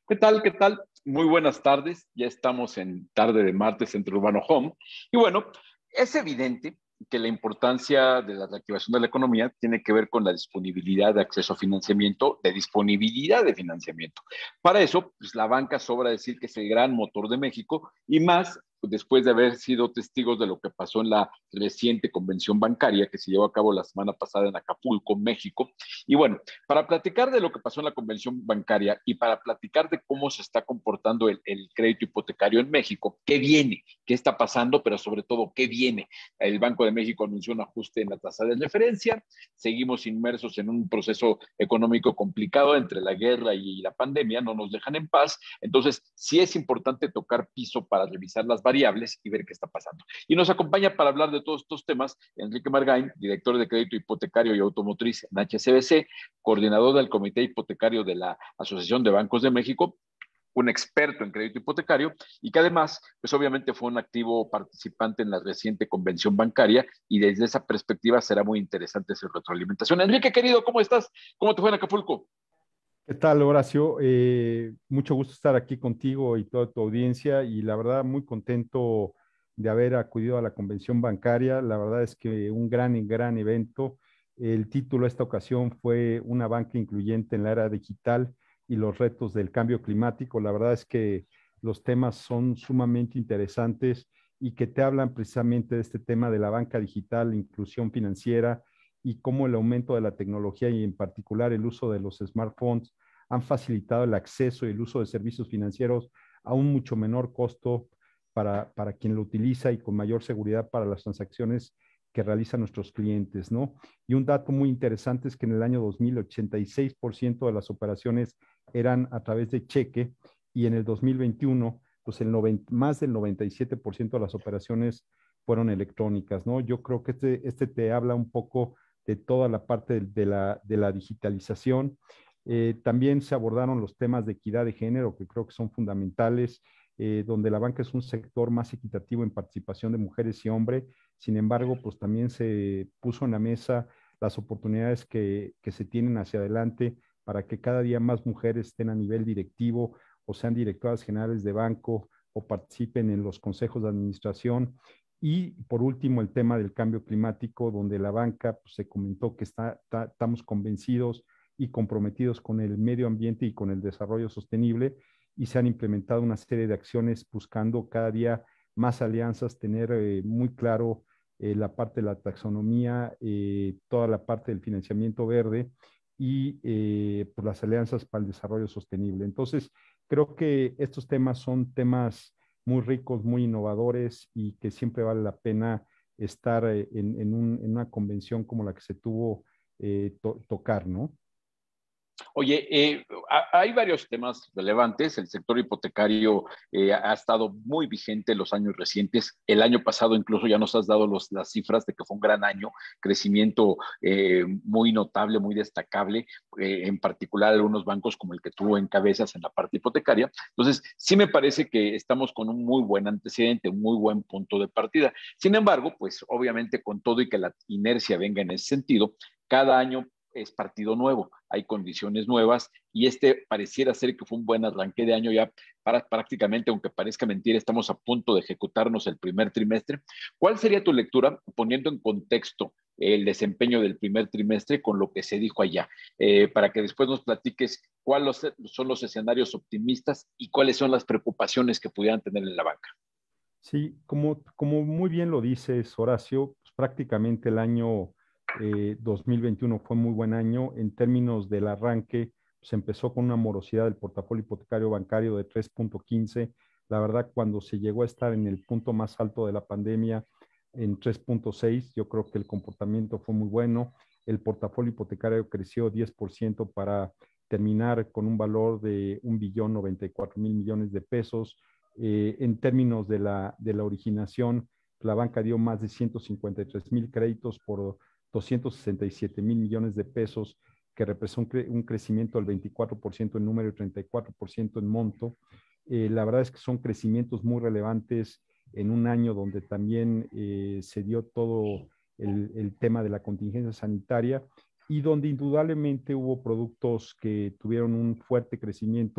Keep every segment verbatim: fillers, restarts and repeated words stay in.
¿Qué tal? ¿Qué tal? Muy buenas tardes. Ya estamos en tarde de martes entre Urbano Home. Y bueno, es evidente que la importancia de la reactivación de la economía tiene que ver con la disponibilidad de acceso a financiamiento, de disponibilidad de financiamiento. Para eso, pues la banca sobra decir que es el gran motor de México y más después de haber sido testigos de lo que pasó en la reciente convención bancaria que se llevó a cabo la semana pasada en Acapulco, México. Y bueno, para platicar de lo que pasó en la convención bancaria y para platicar de cómo se está comportando el, el crédito hipotecario en México, qué viene, qué está pasando, pero sobre todo qué viene. El Banco de México anunció un ajuste en la tasa de referencia, seguimos inmersos en un proceso económico complicado entre la guerra y la pandemia, no nos dejan en paz, entonces sí es importante tocar piso para revisar las variables y ver qué está pasando. Y nos acompaña para hablar de todos estos temas Enrique Margain, director de crédito hipotecario y automotriz en H S B C, coordinador del Comité Hipotecario de la Asociación de Bancos de México, un experto en crédito hipotecario y que además, pues obviamente fue un activo participante en la reciente convención bancaria y desde esa perspectiva será muy interesante su retroalimentación. Enrique, querido, ¿cómo estás? ¿Cómo te fue en Acapulco? ¿Qué tal, Horacio? Eh, mucho gusto estar aquí contigo y toda tu audiencia y la verdad muy contento de haber acudido a la convención bancaria. La verdad es que un gran, gran evento. El título esta ocasión fue Una banca incluyente en la era digital y los retos del cambio climático. La verdad es que los temas son sumamente interesantes y que te hablan precisamente de este tema de la banca digital, la inclusión financiera y cómo el aumento de la tecnología y en particular el uso de los smartphones han facilitado el acceso y el uso de servicios financieros a un mucho menor costo para, para quien lo utiliza y con mayor seguridad para las transacciones que realizan nuestros clientes, ¿no? Y un dato muy interesante es que en el año dos mil, ochenta y seis por ciento de las operaciones eran a través de cheque y en el dos mil veintiuno, pues el noventa, más del noventa y siete por ciento de las operaciones fueron electrónicas, ¿no? Yo creo que este, este te habla un poco de toda la parte de, de la, de la digitalización. Eh, también se abordaron los temas de equidad de género, que creo que son fundamentales, eh, donde la banca es un sector más equitativo en participación de mujeres y hombres. Sin embargo, pues también se puso en la mesa las oportunidades que, que se tienen hacia adelante para que cada día más mujeres estén a nivel directivo o sean directoras generales de banco o participen en los consejos de administración. Y por último, el tema del cambio climático, donde la banca pues, se comentó que está, está, estamos convencidos y comprometidos con el medio ambiente y con el desarrollo sostenible y se han implementado una serie de acciones buscando cada día más alianzas, tener eh, muy claro eh, la parte de la taxonomía, eh, toda la parte del financiamiento verde y eh, por las alianzas para el desarrollo sostenible. Entonces, creo que estos temas son temas muy ricos, muy innovadores y que siempre vale la pena estar eh, en, en, un, en, una convención como la que se tuvo eh, to tocar, ¿no? Oye, eh, hay varios temas relevantes. El sector hipotecario eh, ha estado muy vigente en los años recientes. El año pasado incluso ya nos has dado los, las cifras de que fue un gran año, crecimiento eh, muy notable, muy destacable, eh, en particular algunos bancos como el que tuvo en cabezas en la parte hipotecaria. Entonces, sí me parece que estamos con un muy buen antecedente, un muy buen punto de partida. Sin embargo, pues obviamente con todo y que la inercia venga en ese sentido, cada año es partido nuevo, hay condiciones nuevas y este pareciera ser que fue un buen arranque de año ya para prácticamente, aunque parezca mentira, estamos a punto de ejecutarnos el primer trimestre. ¿Cuál sería tu lectura poniendo en contexto el desempeño del primer trimestre con lo que se dijo allá? Eh, para que después nos platiques cuáles son los escenarios optimistas y cuáles son las preocupaciones que pudieran tener en la banca. Sí, como, como muy bien lo dices, Horacio, pues prácticamente el año eh, dos mil veintiuno fue muy buen año. En términos del arranque, se empezó con una morosidad del portafolio hipotecario bancario de tres punto quince. La verdad, cuando se llegó a estar en el punto más alto de la pandemia, en tres punto seis, yo creo que el comportamiento fue muy bueno. El portafolio hipotecario creció diez por ciento para terminar con un valor de un billón noventa y cuatro mil millones de pesos. Eh, en términos de la, de la originación, la banca dio más de ciento cincuenta y tres mil créditos por doscientos sesenta y siete mil millones de pesos, que representa un, cre un, crecimiento del veinticuatro por ciento en número y treinta y cuatro por ciento en monto. Eh, la verdad es que son crecimientos muy relevantes en un año donde también eh, se dio todo el, el tema de la contingencia sanitaria y donde indudablemente hubo productos que tuvieron un fuerte crecimiento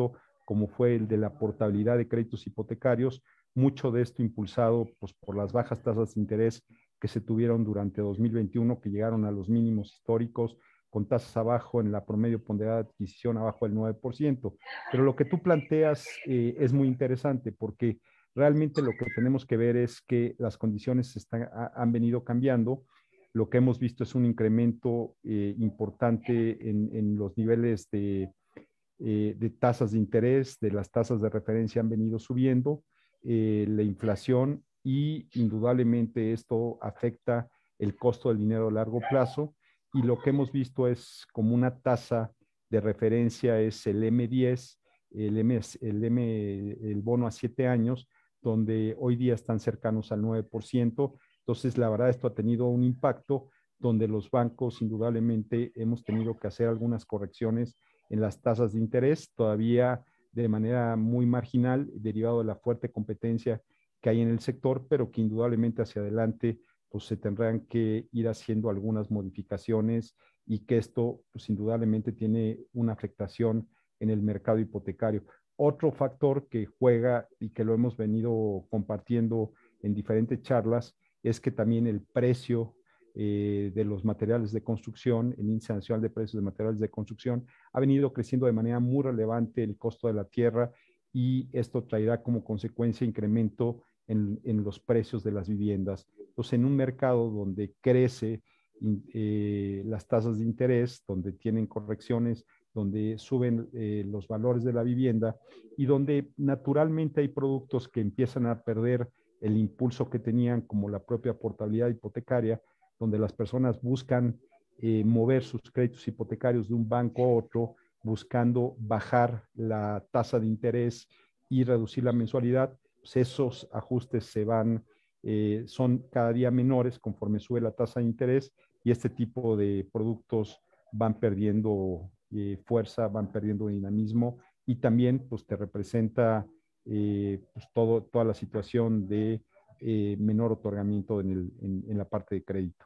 como fue el de la portabilidad de créditos hipotecarios, mucho de esto impulsado pues, por las bajas tasas de interés que se tuvieron durante dos mil veintiuno, que llegaron a los mínimos históricos, con tasas abajo en la promedio ponderada de adquisición abajo del nueve por ciento. Pero lo que tú planteas eh, es muy interesante porque realmente lo que tenemos que ver es que las condiciones están, ha, han venido cambiando. Lo que hemos visto es un incremento eh, importante en, en, los niveles de, eh, de tasas de interés, de las tasas de referencia han venido subiendo, eh, la inflación y indudablemente esto afecta el costo del dinero a largo plazo y lo que hemos visto es como una tasa de referencia es el eme diez, el, M, el, M, el bono a siete años, donde hoy día están cercanos al nueve por ciento. Entonces, la verdad, esto ha tenido un impacto donde los bancos indudablemente hemos tenido que hacer algunas correcciones en las tasas de interés, todavía de manera muy marginal, derivado de la fuerte competencia que hay en el sector, pero que indudablemente hacia adelante pues se tendrán que ir haciendo algunas modificaciones y que esto pues indudablemente tiene una afectación en el mercado hipotecario. Otro factor que juega y que lo hemos venido compartiendo en diferentes charlas es que también el precio eh, de los materiales de construcción, el índice nacional de precios de materiales de construcción, ha venido creciendo de manera muy relevante el costo de la tierra y esto traerá como consecuencia incremento en, en los precios de las viviendas. Entonces, en un mercado donde crece eh, las tasas de interés, donde tienen correcciones, donde suben eh, los valores de la vivienda y donde naturalmente hay productos que empiezan a perder el impulso que tenían, como la propia portabilidad hipotecaria, donde las personas buscan eh, mover sus créditos hipotecarios de un banco a otro, buscando bajar la tasa de interés y reducir la mensualidad, pues esos ajustes se van, eh, son cada día menores conforme sube la tasa de interés y este tipo de productos van perdiendo eh, fuerza, van perdiendo dinamismo y también pues te representa eh, pues, todo, toda la situación de eh, menor otorgamiento en, el, en, en la parte de crédito.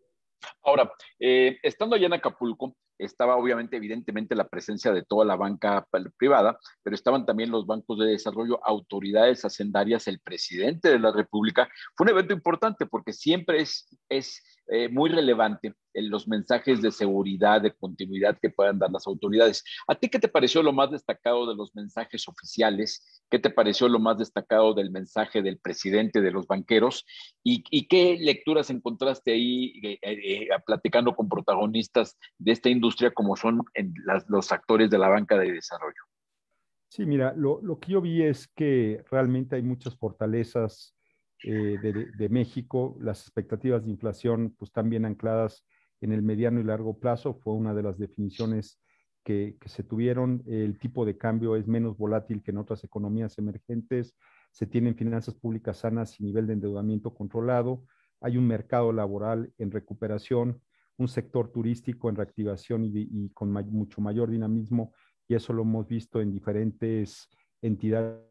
Ahora, eh, estando allá en Acapulco, estaba obviamente, evidentemente, la presencia de toda la banca privada, pero estaban también los bancos de desarrollo, autoridades hacendarias, el presidente de la República. Fue un evento importante porque siempre es, es eh, muy relevante en los mensajes de seguridad, de continuidad que puedan dar las autoridades. ¿A ti qué te pareció lo más destacado de los mensajes oficiales? ¿Qué te pareció lo más destacado del mensaje del presidente de los banqueros? ¿Y, y qué lecturas encontraste ahí eh, eh, platicando con protagonistas de esta industria como son en las, los actores de la banca de desarrollo? Sí, mira, lo, lo que yo vi es que realmente hay muchas fortalezas eh, de, de México. Las expectativas de inflación pues, están bien ancladas en el mediano y largo plazo. Fue una de las definiciones que, que se tuvieron. El tipo de cambio es menos volátil que en otras economías emergentes. Se tienen finanzas públicas sanas y nivel de endeudamiento controlado. Hay un mercado laboral en recuperación, un sector turístico en reactivación y, y con may, mucho mayor dinamismo y eso lo hemos visto en diferentes entidades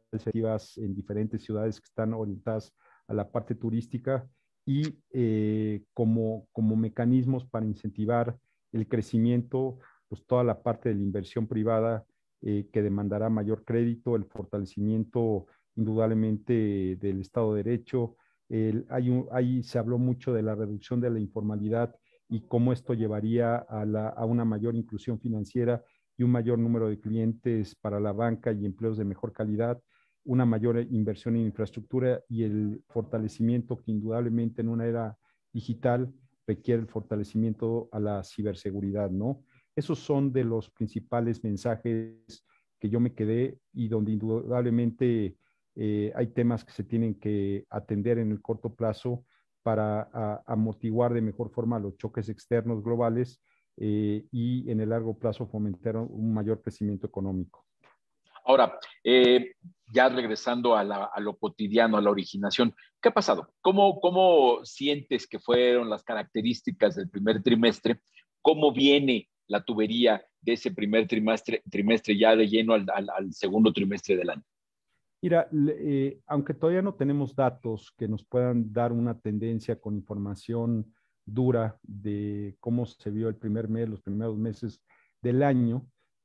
en diferentes ciudades que están orientadas a la parte turística y eh, como, como mecanismos para incentivar el crecimiento, pues toda la parte de la inversión privada eh, que demandará mayor crédito, el fortalecimiento indudablemente del Estado de Derecho. El, hay un, ahí se habló mucho de la reducción de la informalidad y cómo esto llevaría a, la, a una mayor inclusión financiera y un mayor número de clientes para la banca y empleos de mejor calidad, una mayor inversión en infraestructura y el fortalecimiento que indudablemente en una era digital requiere el fortalecimiento a la ciberseguridad, ¿no? Esos son de los principales mensajes que yo me quedé y donde indudablemente eh, hay temas que se tienen que atender en el corto plazo para a, amortiguar de mejor forma los choques externos globales eh, y en el largo plazo fomentar un mayor crecimiento económico. Ahora, eh, ya regresando a, la, a, lo cotidiano, a la originación, ¿qué ha pasado? ¿Cómo, ¿Cómo sientes que fueron las características del primer trimestre? ¿Cómo viene la tubería de ese primer trimestre, trimestre ya de lleno al, al, al segundo trimestre del año? Mira, eh, aunque todavía no tenemos datos que nos puedan dar una tendencia con información dura de cómo se vio el primer mes, los primeros meses del año,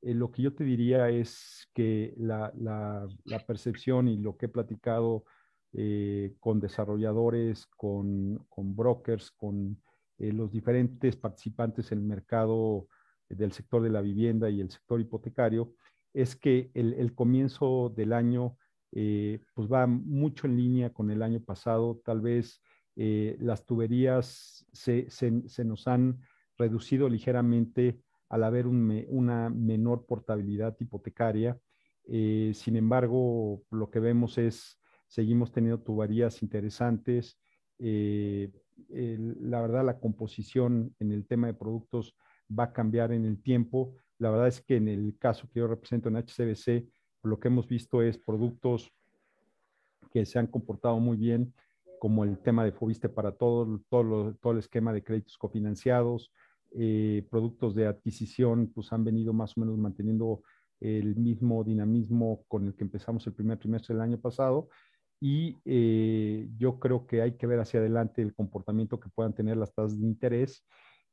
eh, lo que yo te diría es que la, la, la percepción y lo que he platicado eh, con desarrolladores, con, con brokers, con eh, los diferentes participantes en el mercado del sector de la vivienda y el sector hipotecario, es que el, el comienzo del año eh, pues va mucho en línea con el año pasado. Tal vez eh, las tuberías se, se, se, nos han reducido ligeramente al haber un me, una menor portabilidad hipotecaria. Eh, sin embargo, lo que vemos es, seguimos teniendo tuberías interesantes. Eh, el, la verdad, la composición en el tema de productos va a cambiar en el tiempo. La verdad es que en el caso que yo represento en H C B C, lo que hemos visto es productos que se han comportado muy bien, como el tema de Fobiste para todo, todo, lo, todo el esquema de créditos cofinanciados, eh, productos de adquisición, pues han venido más o menos manteniendo el mismo dinamismo con el que empezamos el primer trimestre del año pasado. Y eh, yo creo que hay que ver hacia adelante el comportamiento que puedan tener las tasas de interés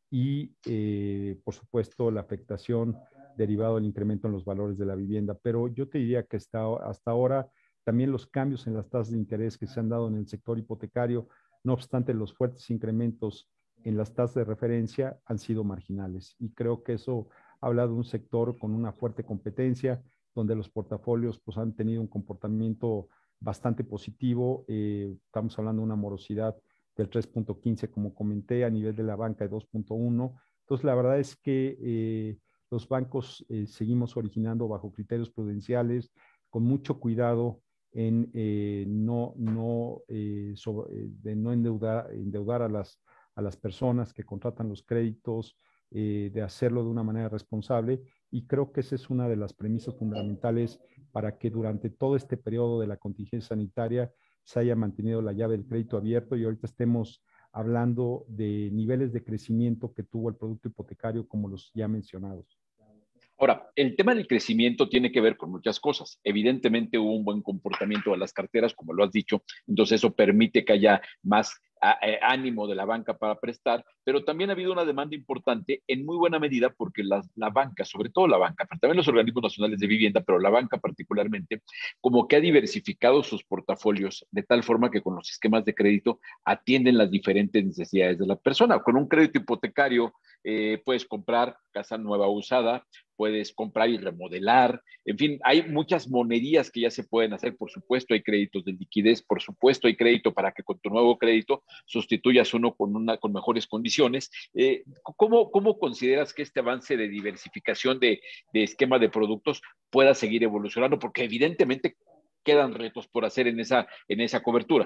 y, eh, por supuesto, la afectación derivado del incremento en los valores de la vivienda. Pero yo te diría que hasta, hasta ahora también los cambios en las tasas de interés que se han dado en el sector hipotecario, no obstante los fuertes incrementos en las tasas de referencia, han sido marginales. Y creo que eso habla de un sector con una fuerte competencia, donde los portafolios pues, han tenido un comportamiento bastante positivo. Eh, estamos hablando de una morosidad del tres punto quince, como comenté, a nivel de la banca de dos punto uno. Entonces, la verdad es que eh, los bancos eh, seguimos originando bajo criterios prudenciales, con mucho cuidado en eh, no, no, eh, sobre, eh, de no endeudar, endeudar a, las, a las personas que contratan los créditos, eh, de hacerlo de una manera responsable. Y creo que esa es una de las premisas fundamentales para que durante todo este periodo de la contingencia sanitaria se haya mantenido la llave del crédito abierto y ahorita estemos hablando de niveles de crecimiento que tuvo el producto hipotecario como los ya mencionados. Ahora, el tema del crecimiento tiene que ver con muchas cosas. Evidentemente hubo un buen comportamiento de las carteras, como lo has dicho, entonces eso permite que haya más ánimo de la banca para prestar, pero también ha habido una demanda importante en muy buena medida porque la, la banca, sobre todo la banca, pero también los organismos nacionales de vivienda, pero la banca particularmente, como que ha diversificado sus portafolios de tal forma que con los esquemas de crédito atienden las diferentes necesidades de la persona. Con un crédito hipotecario eh, puedes comprar casa nueva o usada, puedes comprar y remodelar, en fin, hay muchas monerías que ya se pueden hacer, por supuesto hay créditos de liquidez, por supuesto hay crédito para que con tu nuevo crédito sustituyas uno con, una, con mejores condiciones. Eh, ¿cómo, ¿Cómo consideras que este avance de diversificación de, de esquema de productos pueda seguir evolucionando? Porque evidentemente quedan retos por hacer en esa, en esa cobertura.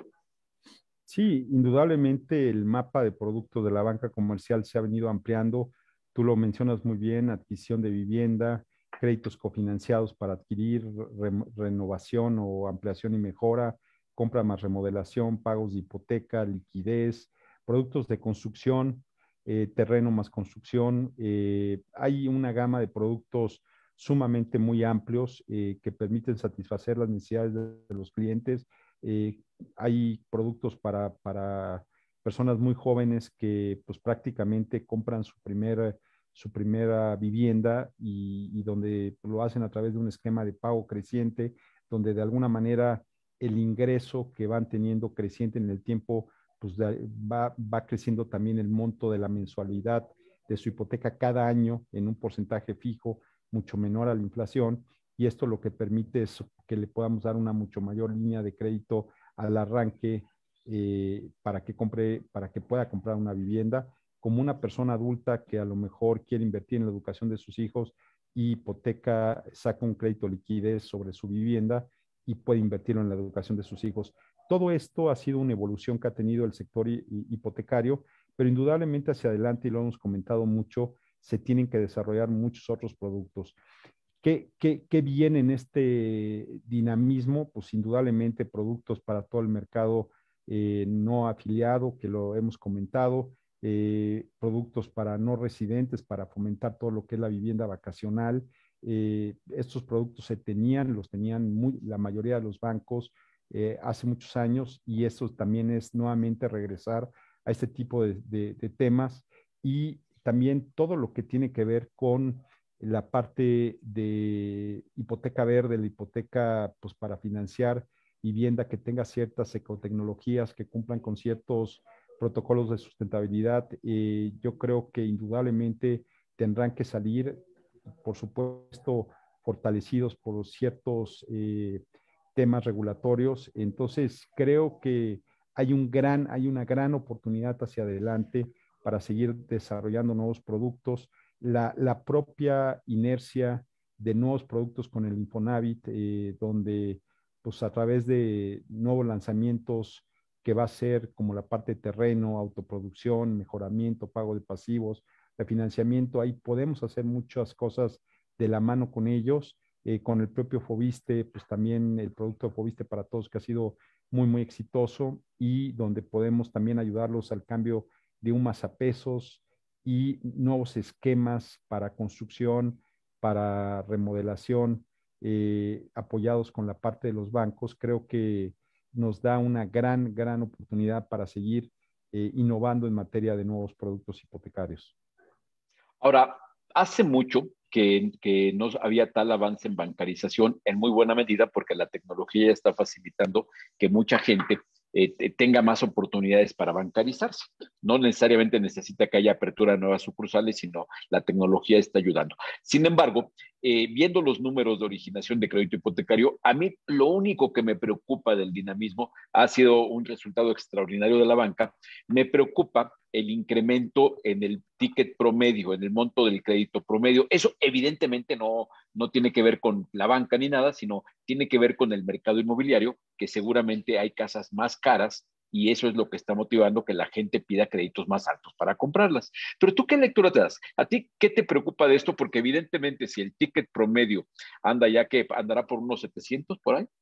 Sí, indudablemente el mapa de productos de la banca comercial se ha venido ampliando. Tú lo mencionas muy bien, adquisición de vivienda, créditos cofinanciados para adquirir, re renovación o ampliación y mejora, compra más remodelación, pagos de hipoteca, liquidez, productos de construcción, eh, terreno más construcción. Eh, hay una gama de productos sumamente muy amplios eh, que permiten satisfacer las necesidades de, de los clientes. Eh, hay productos para, para personas muy jóvenes que pues prácticamente compran su, primer, su primera vivienda y, y donde lo hacen a través de un esquema de pago creciente, donde de alguna manera el ingreso que van teniendo creciente en el tiempo, pues va, va creciendo también el monto de la mensualidad de su hipoteca cada año en un porcentaje fijo, mucho menor a la inflación, y esto lo que permite es que le podamos dar una mucho mayor línea de crédito al arranque eh, para que compre, para que pueda comprar una vivienda, como una persona adulta que a lo mejor quiere invertir en la educación de sus hijos y hipoteca, saca un crédito liquidez sobre su vivienda y puede invertirlo en la educación de sus hijos. Todo esto ha sido una evolución que ha tenido el sector hipotecario, pero indudablemente hacia adelante, y lo hemos comentado mucho, se tienen que desarrollar muchos otros productos. ¿Qué, qué, qué viene en este dinamismo? Pues indudablemente productos para todo el mercado eh, no afiliado, que lo hemos comentado, eh, productos para no residentes, para fomentar todo lo que es la vivienda vacacional. Eh, estos productos se tenían, los tenían muy, la mayoría de los bancos eh, hace muchos años y eso también es nuevamente regresar a este tipo de, de, de temas y también todo lo que tiene que ver con la parte de hipoteca verde, la hipoteca pues, para financiar vivienda que tenga ciertas ecotecnologías, que cumplan con ciertos protocolos de sustentabilidad, eh, yo creo que indudablemente tendrán que salir, por supuesto, fortalecidos por ciertos eh, temas regulatorios. Entonces, creo que hay, un gran, hay una gran oportunidad hacia adelante para seguir desarrollando nuevos productos. La, la propia inercia de nuevos productos con el Infonavit, eh, donde pues a través de nuevos lanzamientos que va a ser como la parte de terreno, autoproducción, mejoramiento, pago de pasivos, refinanciamiento, ahí podemos hacer muchas cosas de la mano con ellos, eh, con el propio Fobiste, pues también el producto de Fobiste para Todos que ha sido muy, muy exitoso y donde podemos también ayudarlos al cambio de UMAS a pesos y nuevos esquemas para construcción, para remodelación, eh, apoyados con la parte de los bancos. Creo que nos da una gran, gran oportunidad para seguir eh, innovando en materia de nuevos productos hipotecarios. Ahora, hace mucho que, que no había tal avance en bancarización, en muy buena medida porque la tecnología ya está facilitando que mucha gente eh, tenga más oportunidades para bancarizarse. No necesariamente necesita que haya apertura de nuevas sucursales, sino la tecnología está ayudando. Sin embargo, eh, viendo los números de originación de crédito hipotecario, a mí lo único que me preocupa del dinamismo ha sido un resultado extraordinario de la banca. Me preocupa el incremento en el ticket promedio, en el monto del crédito promedio. Eso evidentemente no, no tiene que ver con la banca ni nada, sino tiene que ver con el mercado inmobiliario, que seguramente hay casas más caras y eso es lo que está motivando que la gente pida créditos más altos para comprarlas. Pero tú, ¿qué lectura te das? ¿A ti qué te preocupa de esto? Porque evidentemente si el ticket promedio anda ya que andará por unos setecientos por ahí.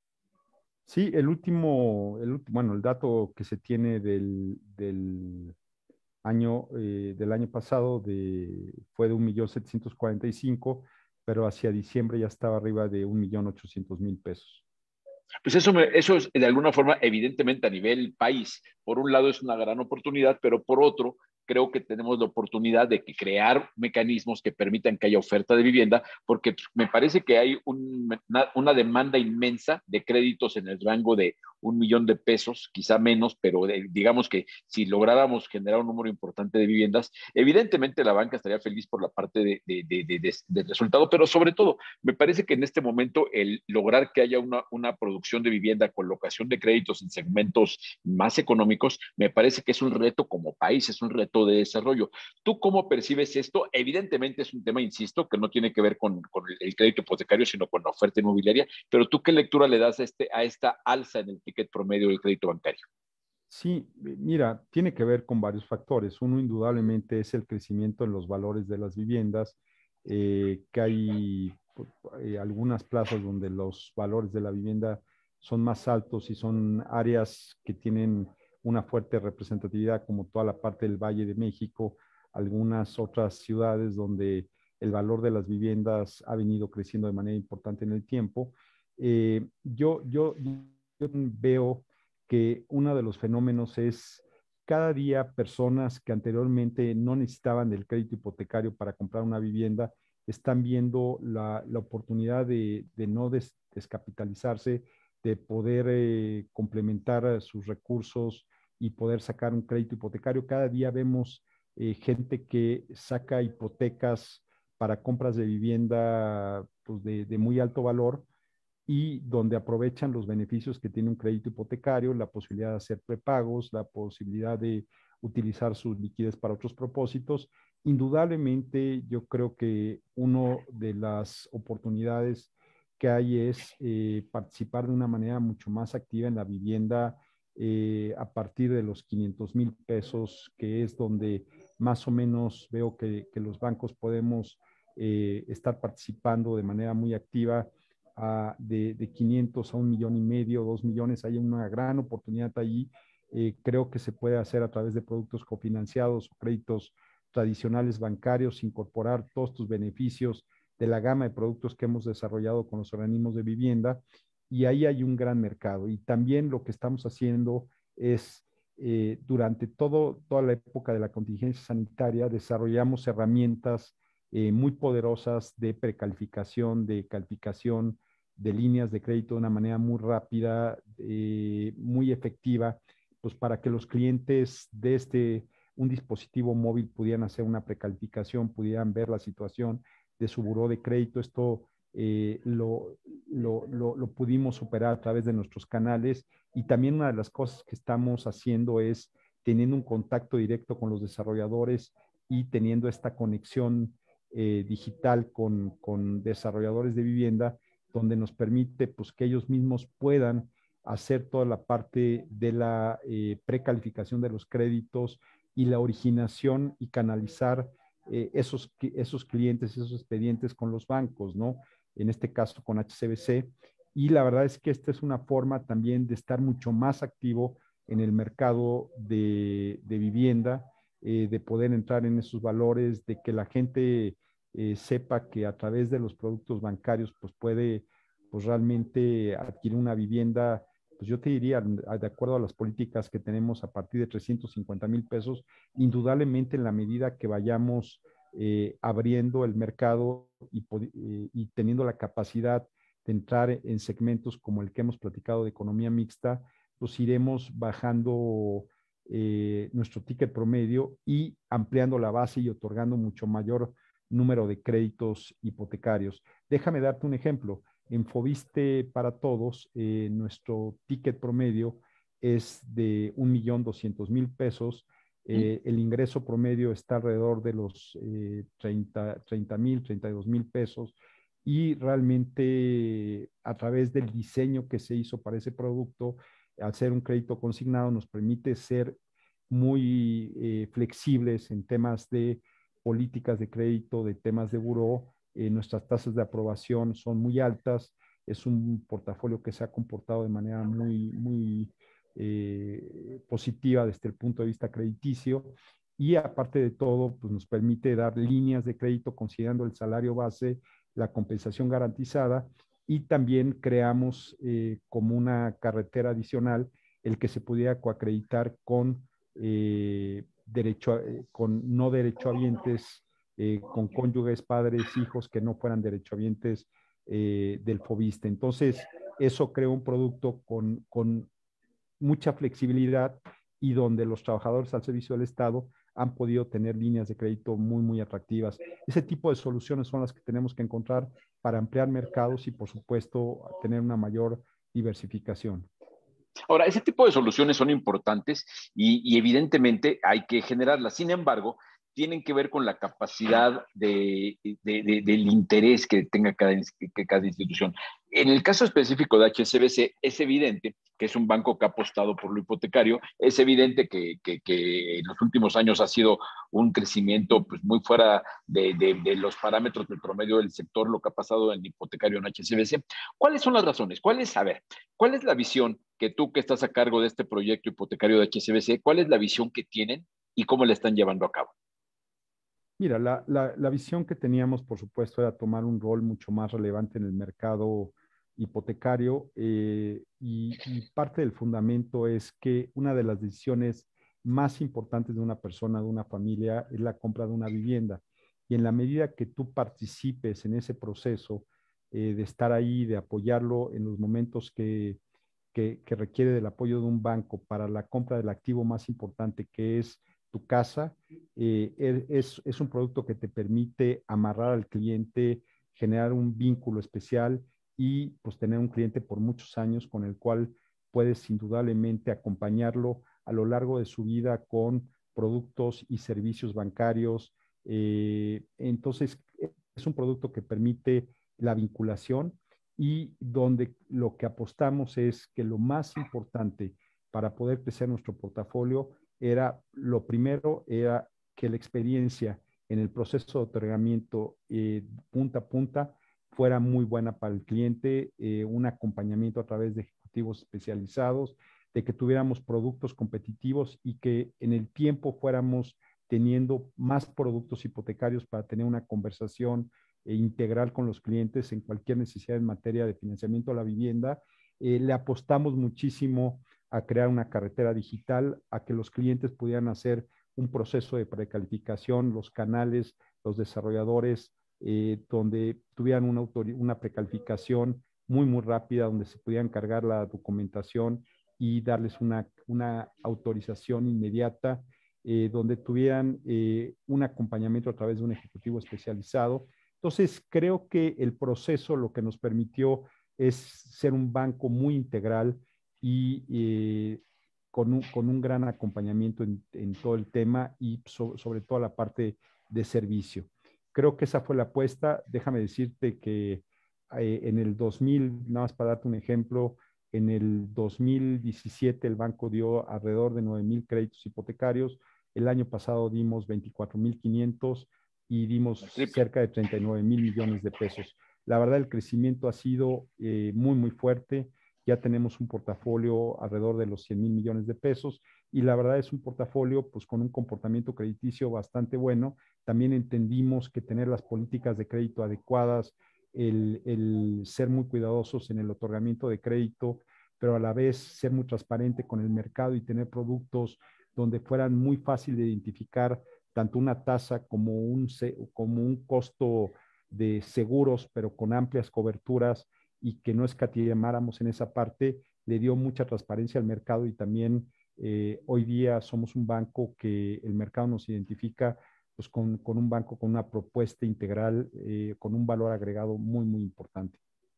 Sí, el último, el, bueno, el dato que se tiene del, del año, eh, del año pasado de, fue de un millón setecientos cuarenta y cinco, pero hacia diciembre ya estaba arriba de un millón ochocientos mil pesos. Pues eso, me, eso es de alguna forma, evidentemente a nivel país, por un lado es una gran oportunidad, pero por otro, creo que tenemos la oportunidad de que crear mecanismos que permitan que haya oferta de vivienda, porque me parece que hay un, una, una, demanda inmensa de créditos en el rango de un millón de pesos, quizá menos, pero de, digamos que si lográramos generar un número importante de viviendas, evidentemente la banca estaría feliz por la parte de, de, de, de, de, del resultado, pero sobre todo, me parece que en este momento el lograr que haya una, una producción de vivienda con locación de créditos en segmentos más económicos, me parece que es un reto como país, es un reto de desarrollo. ¿Tú cómo percibes esto? Evidentemente es un tema, insisto, que no tiene que ver con, con el crédito hipotecario, sino con la oferta inmobiliaria, pero ¿tú qué lectura le das a, este, a esta alza en el ticket promedio del crédito bancario? Sí, mira, tiene que ver con varios factores. Uno indudablemente es el crecimiento en los valores de las viviendas, eh, que hay pues, eh, algunas plazas donde los valores de la vivienda son más altos y son áreas que tienen una fuerte representatividad, como toda la parte del Valle de México, algunas otras ciudades donde el valor de las viviendas ha venido creciendo de manera importante en el tiempo. Eh, yo, yo, yo veo que uno de los fenómenos es cada día personas que anteriormente no necesitaban del crédito hipotecario para comprar una vivienda están viendo la, la oportunidad de, de no des, descapitalizarse, de poder eh, complementar sus recursos y poder sacar un crédito hipotecario. Cada día vemos eh, gente que saca hipotecas para compras de vivienda pues, de, de muy alto valor y donde aprovechan los beneficios que tiene un crédito hipotecario, la posibilidad de hacer prepagos, la posibilidad de utilizar sus liquidez para otros propósitos. Indudablemente, yo creo que una de las oportunidades que hay es eh, participar de una manera mucho más activa en la vivienda eh, a partir de los quinientos mil pesos, que es donde más o menos veo que, que los bancos podemos eh, estar participando de manera muy activa a, de, de quinientos a un millón y medio, dos millones, hay una gran oportunidad allí. Eh, creo que se puede hacer a través de productos cofinanciados o créditos tradicionales bancarios, incorporar todos tus beneficios de la gama de productos que hemos desarrollado con los organismos de vivienda y ahí hay un gran mercado. Y también lo que estamos haciendo es, eh, durante todo, toda la época de la contingencia sanitaria, desarrollamos herramientas eh, muy poderosas de precalificación, de calificación de líneas de crédito de una manera muy rápida, eh, muy efectiva, pues para que los clientes de este, un dispositivo móvil pudieran hacer una precalificación, pudieran ver la situación de su buró de crédito. Esto eh, lo, lo, lo, lo pudimos superar a través de nuestros canales, y también una de las cosas que estamos haciendo es teniendo un contacto directo con los desarrolladores y teniendo esta conexión eh, digital con, con desarrolladores de vivienda, donde nos permite pues, que ellos mismos puedan hacer toda la parte de la eh, precalificación de los créditos y la originación y canalizar eh, esos, esos clientes, esos expedientes con los bancos, ¿no? En este caso con H C B C. Y la verdad es que esta es una forma también de estar mucho más activo en el mercado de, de vivienda, eh, de poder entrar en esos valores, de que la gente eh, sepa que a través de los productos bancarios pues puede pues realmente adquirir una vivienda, pues yo te diría, de acuerdo a las políticas que tenemos, a partir de trescientos cincuenta mil pesos, indudablemente en la medida que vayamos eh, abriendo el mercado y, eh, y teniendo la capacidad de entrar en segmentos como el que hemos platicado de economía mixta, pues iremos bajando eh, nuestro ticket promedio y ampliando la base y otorgando mucho mayor número de créditos hipotecarios. Déjame darte un ejemplo. En Foviste para Todos, eh, nuestro ticket promedio es de un millón doscientos mil pesos. Eh, el ingreso promedio está alrededor de los eh, treinta mil, treinta y dos mil pesos. Y realmente a través del diseño que se hizo para ese producto, al ser un crédito consignado, nos permite ser muy eh, flexibles en temas de políticas de crédito, de temas de buró. Eh, nuestras tasas de aprobación son muy altas. Es un portafolio que se ha comportado de manera muy, muy eh, positiva desde el punto de vista crediticio. Y aparte de todo, pues nos permite dar líneas de crédito considerando el salario base, la compensación garantizada, y también creamos eh, como una carretera adicional el que se pudiera coacreditar con eh, derecho, eh, con no derechohabientes, eh, con cónyuges, padres, hijos que no fueran derechohabientes eh, del Foviste. Entonces, eso creó un producto con, con mucha flexibilidad y donde los trabajadores al servicio del Estado han podido tener líneas de crédito muy, muy atractivas. Ese tipo de soluciones son las que tenemos que encontrar para ampliar mercados y, por supuesto, tener una mayor diversificación. Ahora, ese tipo de soluciones son importantes y, y evidentemente hay que generarlas. Sin embargo, tienen que ver con la capacidad de, de, de, del interés que tenga cada, que cada institución. En el caso específico de H S B C, es evidente que es un banco que ha apostado por lo hipotecario, es evidente que, que, que en los últimos años ha sido un crecimiento pues, muy fuera de, de, de los parámetros del promedio del sector, lo que ha pasado en hipotecario en H S B C. ¿Cuáles son las razones? ¿Cuál es, a ver, cuál es la visión que tú que estás a cargo de este proyecto hipotecario de H S B C, cuál es la visión que tienen y cómo la están llevando a cabo? Mira, la, la, la visión que teníamos, por supuesto, era tomar un rol mucho más relevante en el mercado hipotecario, eh, y, y parte del fundamento es que una de las decisiones más importantes de una persona, de una familia, es la compra de una vivienda. Y en la medida que tú participes en ese proceso, eh, de estar ahí, de apoyarlo en los momentos que, que, que requiere del apoyo de un banco para la compra del activo más importante, que es tu casa, eh, es, es un producto que te permite amarrar al cliente, generar un vínculo especial y pues tener un cliente por muchos años con el cual puedes indudablemente acompañarlo a lo largo de su vida con productos y servicios bancarios. Eh, entonces, es un producto que permite la vinculación y donde lo que apostamos es que lo más importante para poder crecer nuestro portafolio era, lo primero era que la experiencia en el proceso de otorgamiento eh, punta a punta fuera muy buena para el cliente, eh, un acompañamiento a través de ejecutivos especializados, de que tuviéramos productos competitivos y que en el tiempo fuéramos teniendo más productos hipotecarios para tener una conversación eh, integral con los clientes en cualquier necesidad en materia de financiamiento a la vivienda. Eh, le apostamos muchísimo a crear una carretera digital, a que los clientes pudieran hacer un proceso de precalificación, los canales los desarrolladores, eh, donde tuvieran una, una precalificación muy, muy rápida, donde se pudieran cargar la documentación y darles una, una autorización inmediata, eh, donde tuvieran eh, un acompañamiento a través de un ejecutivo especializado. Entonces, creo que el proceso lo que nos permitió es ser un banco muy integral y eh, con, un, con un gran acompañamiento en, en todo el tema y so, sobre todo la parte de servicio. Creo que esa fue la apuesta. Déjame decirte que eh, en el dos mil, nada más para darte un ejemplo, en el dos mil diecisiete el banco dio alrededor de nueve mil créditos hipotecarios. El año pasado dimos veinticuatro mil quinientos y dimos cerca de treinta y nueve mil millones de pesos. La verdad, el crecimiento ha sido eh, muy, muy fuerte. Ya tenemos un portafolio alrededor de los cien mil millones de pesos y la verdad es un portafolio pues con un comportamiento crediticio bastante bueno. También entendimos que tener las políticas de crédito adecuadas, el, el ser muy cuidadosos en el otorgamiento de crédito, pero a la vez ser muy transparente con el mercado y tener productos donde fueran muy fácil de identificar tanto una tasa como un, como un costo de seguros, pero con amplias coberturas y que no escatimáramos en esa parte, le dio mucha transparencia al mercado y también eh, hoy día somos un banco que el mercado nos identifica pues, con, con un banco con una propuesta integral, eh, con un valor agregado muy, muy importante.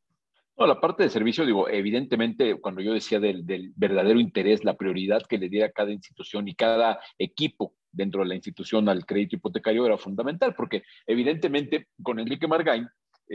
No, la parte de servicio, digo, evidentemente, cuando yo decía del, del verdadero interés, la prioridad que le diera cada institución y cada equipo dentro de la institución al crédito hipotecario era fundamental, porque evidentemente con Enrique Margain,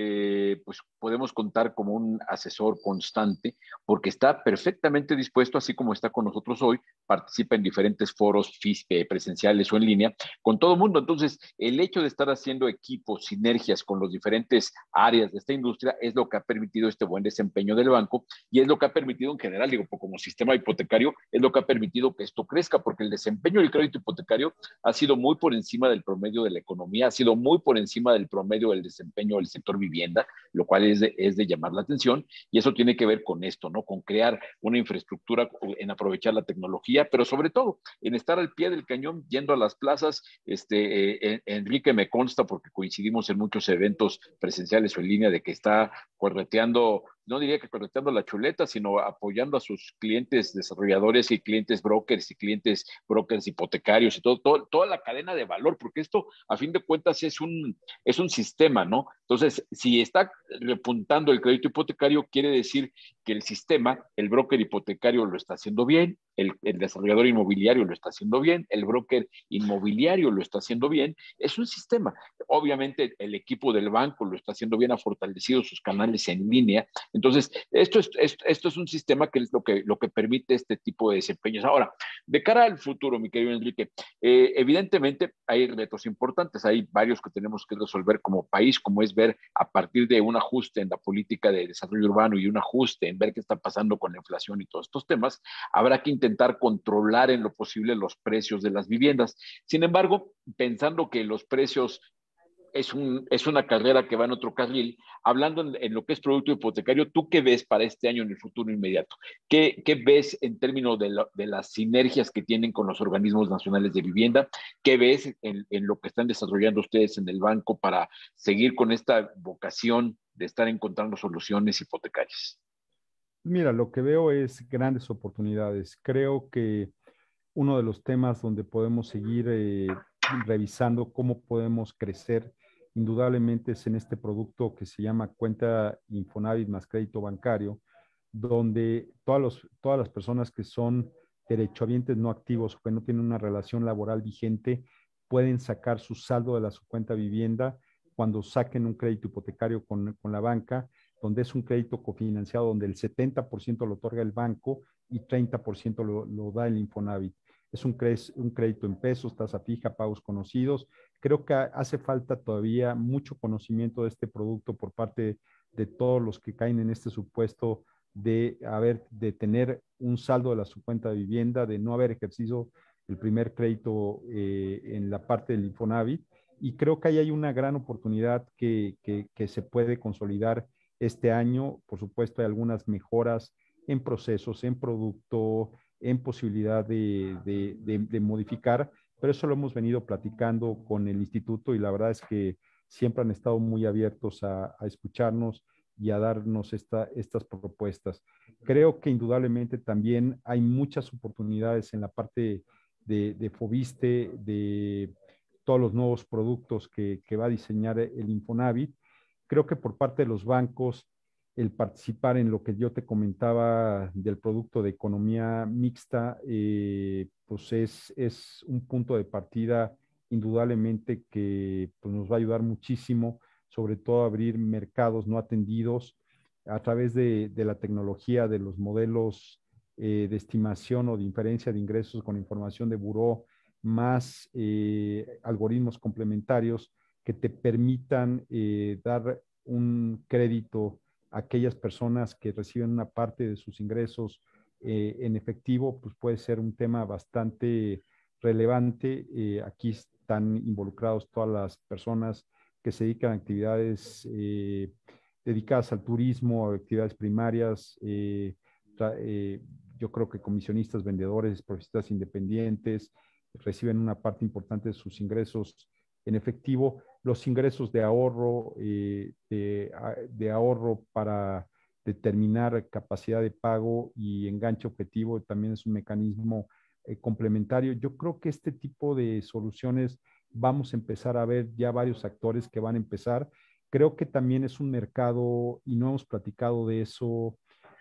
eh, pues podemos contar como un asesor constante, porque está perfectamente dispuesto, así como está con nosotros hoy, participa en diferentes foros presenciales o en línea, con todo el mundo. Entonces, el hecho de estar haciendo equipos, sinergias con las diferentes áreas de esta industria es lo que ha permitido este buen desempeño del banco y es lo que ha permitido en general, digo, como sistema hipotecario, es lo que ha permitido que esto crezca, porque el desempeño del crédito hipotecario ha sido muy por encima del promedio de la economía, ha sido muy por encima del promedio del desempeño del sector vivienda, lo cual es de, es de llamar la atención, y eso tiene que ver con esto, ¿no? Con crear una infraestructura, en aprovechar la tecnología, pero sobre todo en estar al pie del cañón, yendo a las plazas. Este, eh, Enrique me consta, porque coincidimos en muchos eventos presenciales o en línea, de que está correteando, no diría que correteando la chuleta, sino apoyando a sus clientes desarrolladores y clientes brokers y clientes brokers hipotecarios y todo, todo, toda la cadena de valor, porque esto a fin de cuentas es un, es un sistema, ¿no? Entonces, si está repuntando el crédito hipotecario, quiere decir que el sistema, el broker hipotecario lo está haciendo bien, el, el desarrollador inmobiliario lo está haciendo bien, el broker inmobiliario lo está haciendo bien, es un sistema. Obviamente el equipo del banco lo está haciendo bien, ha fortalecido sus canales en línea. Entonces, esto es, esto, esto es un sistema que es lo que, lo que permite este tipo de desempeños. Ahora, de cara al futuro, mi querido Enrique, eh, evidentemente hay retos importantes, hay varios que tenemos que resolver como país, como es ver a partir de un ajuste en la política de desarrollo urbano y un ajuste en ver qué está pasando con la inflación y todos estos temas, habrá que intentar controlar en lo posible los precios de las viviendas. Sin embargo, pensando que los precios es, un, es una carrera que va en otro carril, hablando en, en, lo que es producto hipotecario, ¿tú qué ves para este año en el futuro inmediato? ¿Qué, qué ves en términos de, lo, de, las sinergias que tienen con los organismos nacionales de vivienda? ¿Qué ves en, en lo que están desarrollando ustedes en el banco para seguir con esta vocación de estar encontrando soluciones hipotecarias? Mira, lo que veo es grandes oportunidades. Creo que uno de los temas donde podemos seguir eh, revisando cómo podemos crecer, indudablemente es en este producto que se llama cuenta Infonavit más crédito bancario, donde todas, los, todas las personas que son derechohabientes no activos o que no tienen una relación laboral vigente pueden sacar su saldo de la su cuenta vivienda cuando saquen un crédito hipotecario con, con la banca, donde es un crédito cofinanciado, donde el setenta por ciento lo otorga el banco y treinta por ciento lo, lo da el Infonavit. Es un, un crédito en pesos, tasa fija, pagos conocidos. Creo que hace falta todavía mucho conocimiento de este producto por parte de todos los que caen en este supuesto de, haber, de tener un saldo de la su cuenta de vivienda, de no haber ejercido el primer crédito eh, en la parte del Infonavit. Y creo que ahí hay una gran oportunidad que, que, que se puede consolidar este año. Por supuesto, hay algunas mejoras en procesos, en producto, en posibilidad de, de, de, de modificar, pero eso lo hemos venido platicando con el instituto y la verdad es que siempre han estado muy abiertos a, a escucharnos y a darnos esta, estas propuestas. Creo que indudablemente también hay muchas oportunidades en la parte de, de Fobiste, de todos los nuevos productos que, que va a diseñar el Infonavit. Creo que por parte de los bancos, el participar en lo que yo te comentaba del producto de economía mixta, eh, pues es, es un punto de partida indudablemente que pues, nos va a ayudar muchísimo, sobre todo a abrir mercados no atendidos a través de, de la tecnología, de los modelos eh, de estimación o de inferencia de ingresos con información de buró, más eh, algoritmos complementarios que te permitan eh, dar un crédito a aquellas personas que reciben una parte de sus ingresos eh, en efectivo, pues puede ser un tema bastante relevante. Eh, aquí están involucrados todas las personas que se dedican a actividades eh, dedicadas al turismo, a actividades primarias, eh, eh, yo creo que comisionistas, vendedores, profesionistas independientes, reciben una parte importante de sus ingresos en efectivo, los ingresos de ahorro, eh, de, de, ahorro para determinar capacidad de pago y enganche objetivo también es un mecanismo eh, complementario. Yo creo que este tipo de soluciones vamos a empezar a ver ya varios actores que van a empezar. Creo que también es un mercado, y no hemos platicado de eso,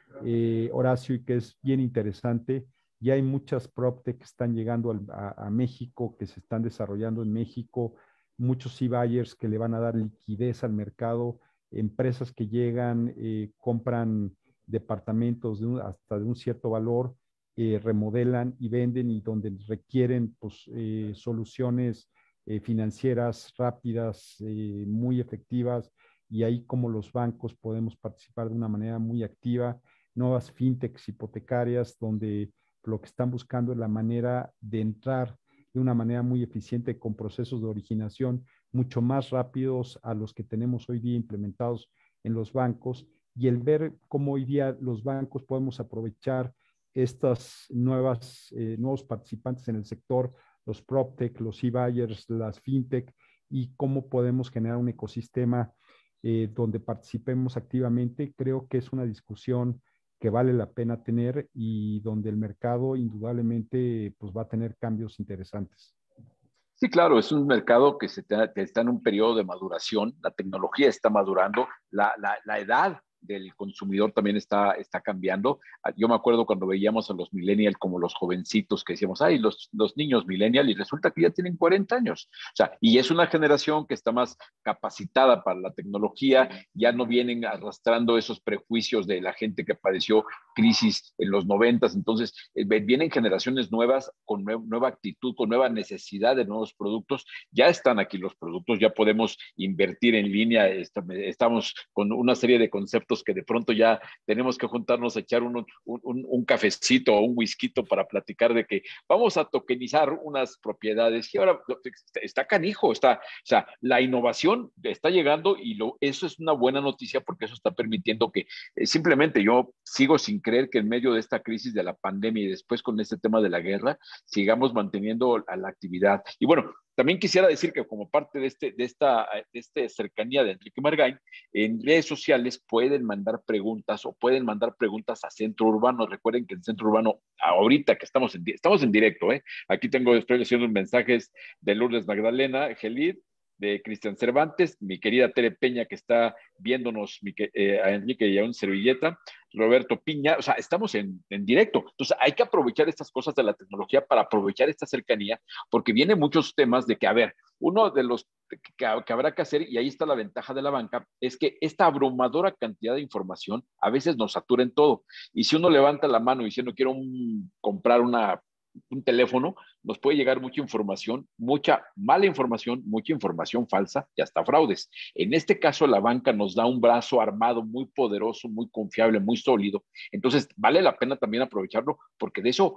eh, Horacio, y que es bien interesante. Ya hay muchas PropTech que están llegando al, a, a, México, que se están desarrollando en México, muchos e-buyers que le van a dar liquidez al mercado, empresas que llegan, eh, compran departamentos de un, hasta de un cierto valor, eh, remodelan y venden y donde requieren pues, eh, soluciones eh, financieras rápidas, eh, muy efectivas, y ahí como los bancos podemos participar de una manera muy activa, nuevas fintechs hipotecarias donde lo que están buscando es la manera de entrar de una manera muy eficiente con procesos de originación mucho más rápidos a los que tenemos hoy día implementados en los bancos, y el ver cómo hoy día los bancos podemos aprovechar estas nuevas, eh, nuevos participantes en el sector, los PropTech, los e-buyers, las fintech, y cómo podemos generar un ecosistema eh, donde participemos activamente. Creo que es una discusión que vale la pena tener y donde el mercado indudablemente pues, va a tener cambios interesantes. Sí, claro, es un mercado que, se te, que está en un periodo de maduración, la tecnología está madurando, la, la, la edad del consumidor también está, está cambiando. Yo me acuerdo cuando veíamos a los millennials como los jovencitos que decíamos, ay, los, los niños millennials, y resulta que ya tienen cuarenta años. O sea, y es una generación que está más capacitada para la tecnología, ya no vienen arrastrando esos prejuicios de la gente que padeció crisis en los noventas. Entonces, eh, vienen generaciones nuevas con nue nueva actitud, con nueva necesidad de nuevos productos. Ya están aquí los productos, ya podemos invertir en línea, estamos con una serie de conceptos que de pronto ya tenemos que juntarnos a echar un, un, un cafecito o un whisky para platicar de que vamos a tokenizar unas propiedades. Y ahora está canijo, está, o sea, la innovación está llegando y lo, eso es una buena noticia porque eso está permitiendo que eh, simplemente yo sigo sin creer que en medio de esta crisis de la pandemia y después con este tema de la guerra sigamos manteniendo a la actividad. Y bueno, también quisiera decir que como parte de, este, de, esta, de esta cercanía de Enrique Margain, en redes sociales pueden mandar preguntas o pueden mandar preguntas a Centro Urbano. Recuerden que en Centro Urbano, ahorita que estamos en, estamos en directo, ¿eh? Aquí tengo, estoy haciendo mensajes de Lourdes Magdalena Gelid, de Cristian Cervantes, mi querida Tere Peña que está viéndonos, mi, eh, a Enrique y a un servilleta, Roberto Piña, o sea, estamos en, en directo. Entonces hay que aprovechar estas cosas de la tecnología para aprovechar esta cercanía, porque vienen muchos temas de que, a ver, uno de los que, que habrá que hacer, y ahí está la ventaja de la banca, es que esta abrumadora cantidad de información a veces nos satura en todo. Y si uno levanta la mano diciendo quiero un, comprar una un teléfono, nos puede llegar mucha información, mucha mala información, mucha información falsa y hasta fraudes. En este caso, la banca nos da un brazo armado muy poderoso, muy confiable, muy sólido. Entonces, vale la pena también aprovecharlo porque de eso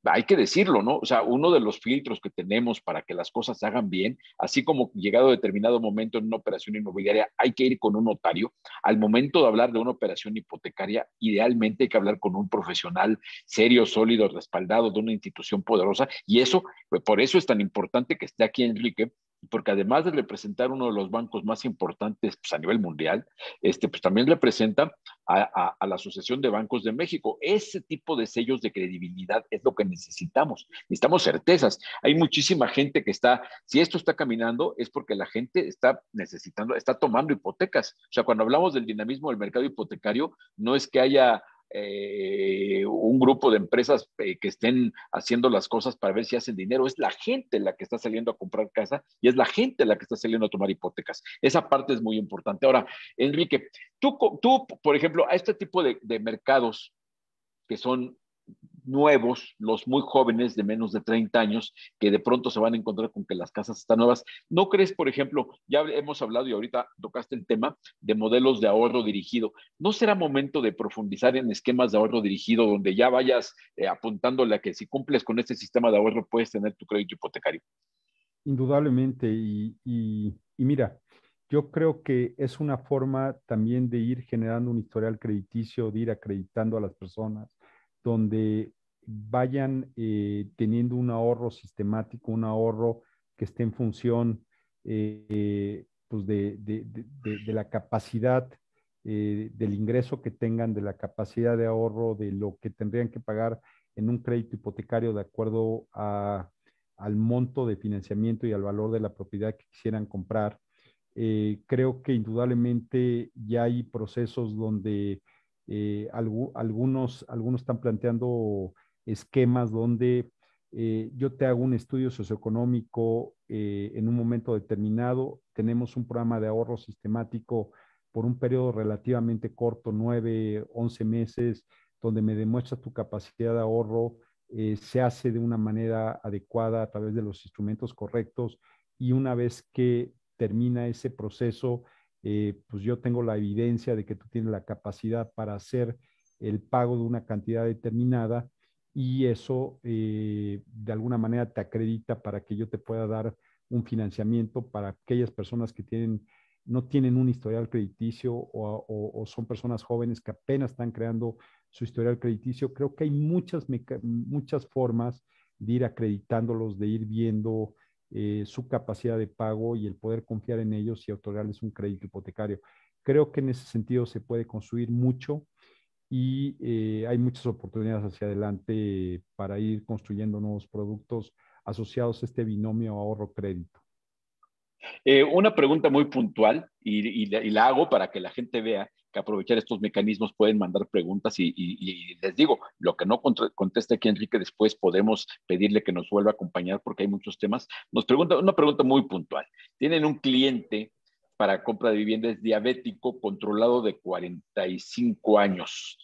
hay que decirlo, ¿no? O sea, uno de los filtros que tenemos para que las cosas se hagan bien, así como llegado a determinado momento en una operación inmobiliaria, hay que ir con un notario. Al momento de hablar de una operación hipotecaria, idealmente hay que hablar con un profesional serio, sólido, respaldado de una institución poderosa. Y eso, por eso es tan importante que esté aquí Enrique, porque además de representar uno de los bancos más importantes pues, a nivel mundial, este, pues también representa a, a, a, la Asociación de Bancos de México. Ese tipo de sellos de credibilidad es lo que necesitamos. Necesitamos certezas. Hay muchísima gente que está, si esto está caminando, es porque la gente está necesitando, está tomando hipotecas. O sea, cuando hablamos del dinamismo del mercado hipotecario, no es que haya eh, un grupo de empresas eh, que estén haciendo las cosas para ver si hacen dinero, es la gente la que está saliendo a comprar casa y es la gente la que está saliendo a tomar hipotecas. Esa parte es muy importante. Ahora, Enrique, tú, tú por ejemplo, a este tipo de, de mercados que son nuevos, los muy jóvenes de menos de treinta años, que de pronto se van a encontrar con que las casas están nuevas. ¿No crees, por ejemplo, ya hemos hablado y ahorita tocaste el tema de modelos de ahorro dirigido? ¿No será momento de profundizar en esquemas de ahorro dirigido donde ya vayas eh, apuntándole a que si cumples con este sistema de ahorro puedes tener tu crédito hipotecario? Indudablemente, y, y, y mira, yo creo que es una forma también de ir generando un historial crediticio, de ir acreditando a las personas, donde vayan eh, teniendo un ahorro sistemático, un ahorro que esté en función eh, pues de, de, de, de, de la capacidad, eh, del ingreso que tengan, de la capacidad de ahorro, de lo que tendrían que pagar en un crédito hipotecario de acuerdo a al monto de financiamiento y al valor de la propiedad que quisieran comprar. Eh, creo que indudablemente ya hay procesos donde eh, algu algunos, algunos están planteando esquemas donde eh, yo te hago un estudio socioeconómico eh, en un momento determinado, tenemos un programa de ahorro sistemático por un periodo relativamente corto, nueve, once meses, donde me demuestras tu capacidad de ahorro, eh, se hace de una manera adecuada a través de los instrumentos correctos y una vez que termina ese proceso, eh, pues yo tengo la evidencia de que tú tienes la capacidad para hacer el pago de una cantidad determinada y eso eh, de alguna manera te acredita para que yo te pueda dar un financiamiento para aquellas personas que tienen, no tienen un historial crediticio o, o, o son personas jóvenes que apenas están creando su historial crediticio. Creo que hay muchas, muchas formas de ir acreditándolos, de ir viendo eh, su capacidad de pago y el poder confiar en ellos y otorgarles un crédito hipotecario. Creo que en ese sentido se puede construir mucho y eh, hay muchas oportunidades hacia adelante para ir construyendo nuevos productos asociados a este binomio ahorro-crédito. Eh, una pregunta muy puntual y, y, la, y, la hago para que la gente vea que aprovechar estos mecanismos pueden mandar preguntas y, y, y les digo, lo que no conteste aquí Enrique después podemos pedirle que nos vuelva a acompañar porque hay muchos temas. Nos pregunta una pregunta muy puntual. Tienen un cliente para compra de viviendas diabético controlado de cuarenta y cinco años.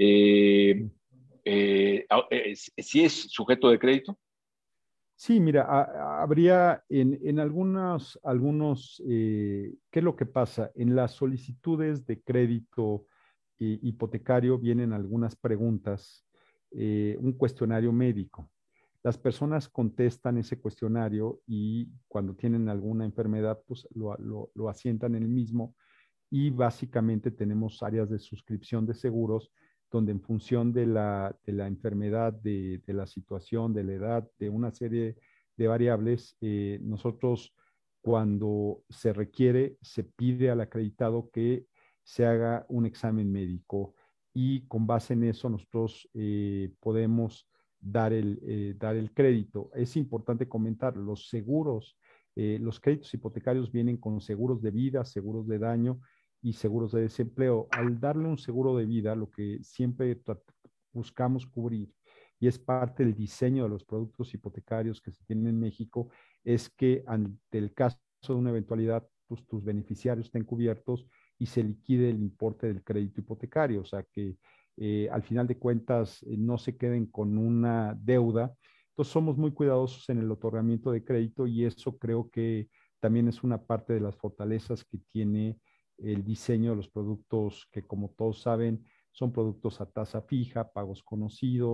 Eh, eh, eh, ¿Sí es sujeto de crédito? Sí, mira, a, habría en, en algunos, algunos eh, ¿qué es lo que pasa? En las solicitudes de crédito eh, hipotecario vienen algunas preguntas, eh, un cuestionario médico. Las personas contestan ese cuestionario y cuando tienen alguna enfermedad, pues lo, lo, lo asientan en el mismo y básicamente tenemos áreas de suscripción de seguros donde en función de la, de la enfermedad, de, de, la situación, de la edad, de una serie de variables, eh, nosotros cuando se requiere, se pide al acreditado que se haga un examen médico y con base en eso nosotros eh, podemos dar el, eh, dar el crédito. Es importante comentar, los seguros, eh, los créditos hipotecarios vienen con seguros de vida, seguros de daño y seguros de desempleo. Al darle un seguro de vida, lo que siempre buscamos cubrir, y es parte del diseño de los productos hipotecarios que se tienen en México, es que ante el caso de una eventualidad, pues, tus beneficiarios estén cubiertos y se liquide el importe del crédito hipotecario, o sea que eh, al final de cuentas eh, no se queden con una deuda. Entonces somos muy cuidadosos en el otorgamiento de crédito y eso creo que también es una parte de las fortalezas que tiene el diseño de los productos que, como todos saben, son productos a tasa fija, pagos conocidos,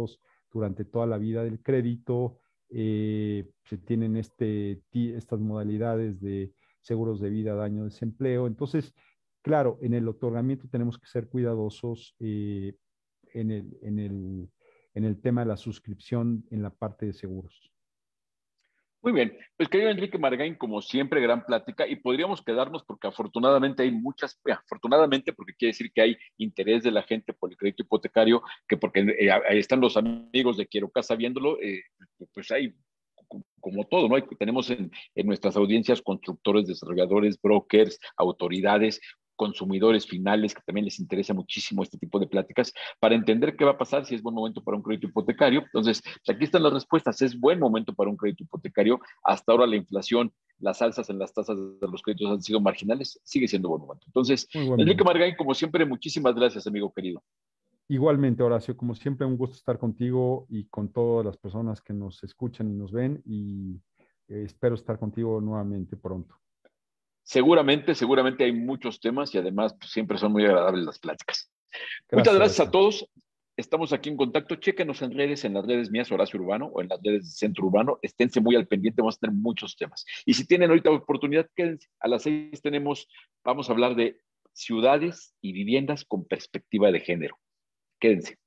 durante toda la vida del crédito. Eh, se tienen este, estas modalidades de seguros de vida, daño, desempleo. Entonces, claro, en el otorgamiento tenemos que ser cuidadosos eh, en el, en el, en el tema de la suscripción en la parte de seguros. Muy bien, pues querido Enrique Margain, como siempre, gran plática y podríamos quedarnos porque afortunadamente hay muchas, eh, afortunadamente porque quiere decir que hay interés de la gente por el crédito hipotecario, que porque eh, ahí están los amigos de Quiero Casa viéndolo, eh, pues hay como todo, ¿no? Tenemos en, en nuestras audiencias constructores, desarrolladores, brokers, autoridades, consumidores finales que también les interesa muchísimo este tipo de pláticas para entender qué va a pasar si es buen momento para un crédito hipotecario. Entonces, aquí están las respuestas. Es buen momento para un crédito hipotecario. Hasta ahora la inflación, las alzas en las tasas de los créditos han sido marginales. Sigue siendo buen momento. Entonces, Muy buen Enrique momento. Margain, como siempre, muchísimas gracias, amigo querido. Igualmente, Horacio, como siempre, un gusto estar contigo y con todas las personas que nos escuchan y nos ven y eh, espero estar contigo nuevamente pronto. Seguramente, seguramente hay muchos temas y además pues, siempre son muy agradables las pláticas. Muchas Gracias, gracias a Horacio. todos. Estamos aquí en contacto. Chéquenos en redes, en las redes mías, Horacio Urbano, o en las redes de Centro Urbano. Esténse muy al pendiente, vamos a tener muchos temas. Y si tienen ahorita oportunidad, quédense. A las seis tenemos, vamos a hablar de ciudades y viviendas con perspectiva de género. Quédense.